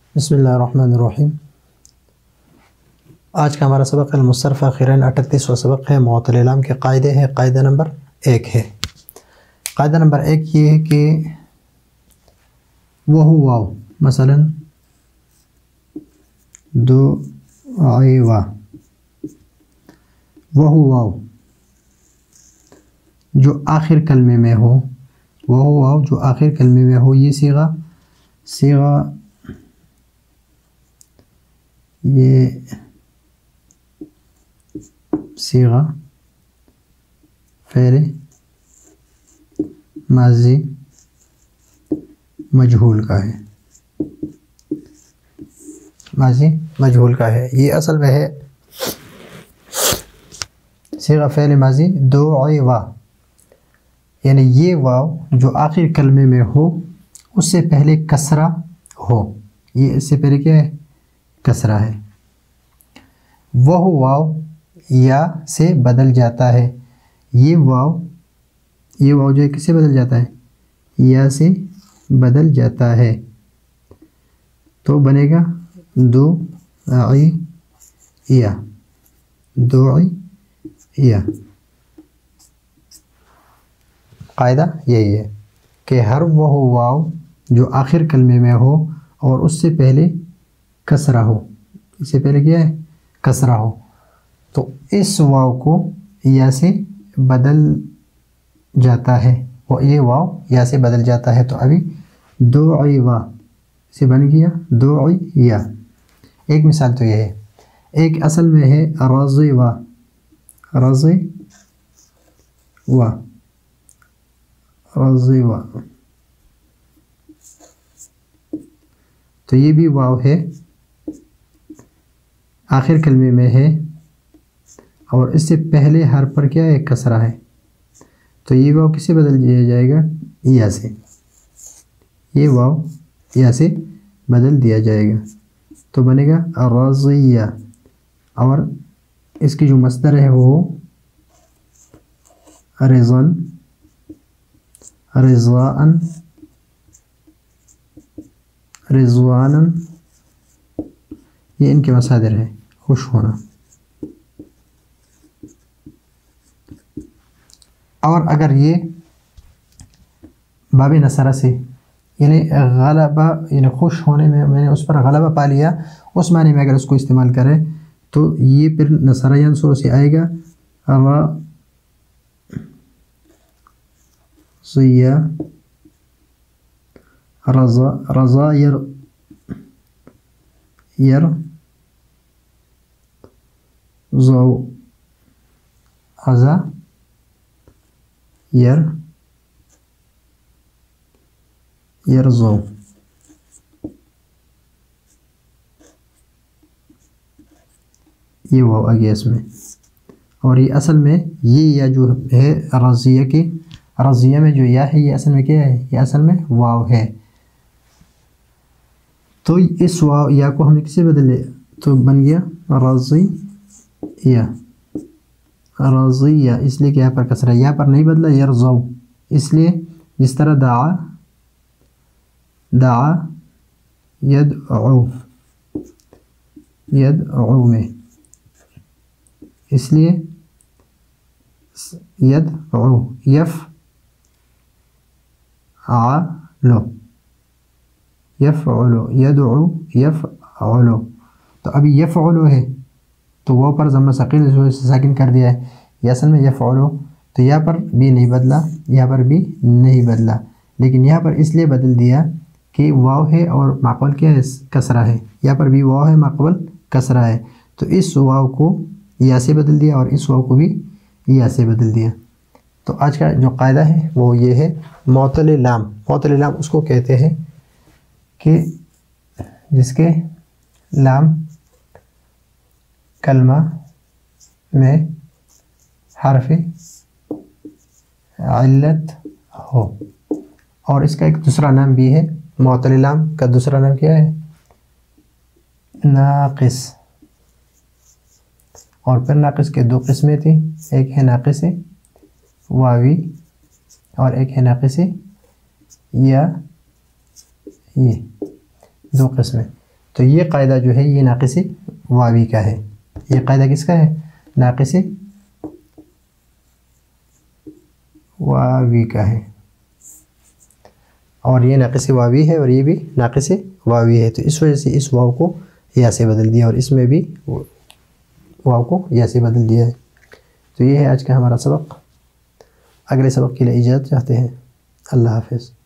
بسم اللہ الرحمن الرحیم۔ آج کا ہمارا سبق المصرف آخراً 38واں سبق ہے، معطل لام کے قاعدے ہے۔ قاعدہ نمبر 1 ہے۔ قاعدہ نمبر 1 یہ ہے کہ وہ واو، مثلا دو وا، وہ واو جو آخر کلمے میں ہو، وہ واو جو آخر کلمے میں ہو، یہ صیغہ فعل ماضی مجہول کا ہے، ماضی مجہول کا ہے۔ یہ اصل میں ہے صیغہ فعل ماضی دو وا، یعنی یہ واو جو آخر کلمے میں ہو اس سے پہلے کسرہ ہو، یہ اس سے پہلے کیا ہے؟ کسرہ ہے۔ وہ واو یا سے بدل جاتا ہے، یہ واو جو ہے کس سے بدل جاتا ہے؟ یا سے بدل جاتا ہے، تو بنے گا دعیہ۔ قاعدہ یہی ہے کہ ہر وہ واو جو آخر کلمے میں ہو اور اس سے پہلے کسرہ ہو، اس سے پہلے کیا ہے؟ کسرہ ہو، تو اس واو کو یا سے بدل جاتا ہے، وہ یہ واو یا سے بدل جاتا ہے، تو ابھی دعیہ سے بن گیا دعیہ۔ ایک مثال تو یہ ہے، ایک اصل میں ہے رضیہ، تو یہ بھی واو ہے، آخر کلمے میں ہے اور اس سے پہلے حرف پر کیا ہے؟ کسرہ ہے، تو یہ واو کس سے بدل دیا جائے گا؟ یا سے، یہ واو یا سے بدل دیا جائے گا، تو بنے گا رضیہ۔ اور اس کی جو مصدر ہے وہ رضوانا، یہ ان کے مصادر ہے، خوش ہونا۔ اور اگر یہ باب نصرہ سے، یعنی غلبہ، یعنی خوش ہونے میں نے اس پر غلبہ پا لیا، اس معنی میں اگر اس کو استعمال کرے تو یہ پھر نصرہ ینصر سے آئے گا رضا یرزو، یہ واو آ گیا اس میں۔ اور یہ اصل میں یہ یا جو ہے رضیہ میں جو یا ہے، یہ اصل میں کیا ہے؟ یہ اصل میں واو ہے، تو اس واو یا کو ہم نے کسے بدل لیا؟ تو بن گیا رضیہ، اس لیے کہ یہاں پر کسرہ، یہاں پر نہیں بدلا، یرزو، اس لیے جس طرح دعا یدعو میں، اس لیے یدعو، یفعلو، یدعو یفعلو، تو ابھی یفعلو ہے تو وہ پر ضمہ ثقیل ساکن کر دیا ہے، یہ اصل میں یفعلو، تو یہاں پر بھی نہیں بدلا، یہاں پر بھی نہیں بدلا، لیکن یہاں پر اس لیے بدل دیا کہ واو ہے اور ماقبل کیا ہے؟ کسرہ ہے، یہاں پر بھی واو ہے، ماقبل کسرہ ہے، تو اس واو کو یا سے بدل دیا اور اس واو کو بھی یا سے بدل دیا۔ تو آج کا جو قاعدہ ہے وہ یہ ہے، معطل لام اس کو کہتے ہیں کہ جس کے لام کلمہ میں حرف علت ہو، اور اس کا ایک دوسرا نام بھی ہے، معطل لام کا دوسرا نام کیا ہے؟ ناقص۔ اور پھر ناقص کے دو قسمیں تھیں، ایک ہے ناقص واوی اور ایک ہے ناقص یا، یہ دو قسمیں۔ تو یہ قاعدہ جو ہے یہ ناقص واوی کا ہے. یہ قاعدہ کس کا ہے؟ ناقص واوی کا ہے. اور یہ ناقص واوی ہے اور یہ بھی ناقص واوی ہے. تو اس وجہ سے اس واو کو یا سے بدل دیا اور اس میں بھی واو کو یا سے بدل دیا ہے. تو یہ ہے آج کا ہمارا سبق. اگلے سبق کے لیے اجازت چاہتے ہیں. اللہ حافظ.